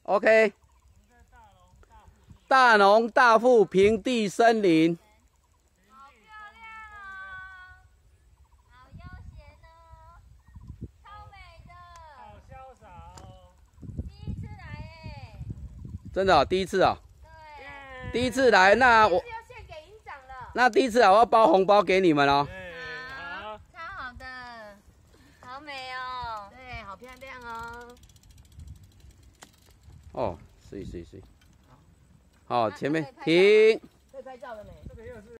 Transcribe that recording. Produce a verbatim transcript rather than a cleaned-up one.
OK。大农大富平地森林。 好漂亮哦，好悠闲哦，超美的， 好潇洒哦。 第一次来哎， 真的、哦，第一次啊、哦。 对， 第一次来，那我是要献给营长了。 那第一次啊，我要包红包给你们哦。 好，超好的，好美哦，对，好漂亮哦。 哦，是是是。好，前面停。 可以拍照了没？ 这个又是。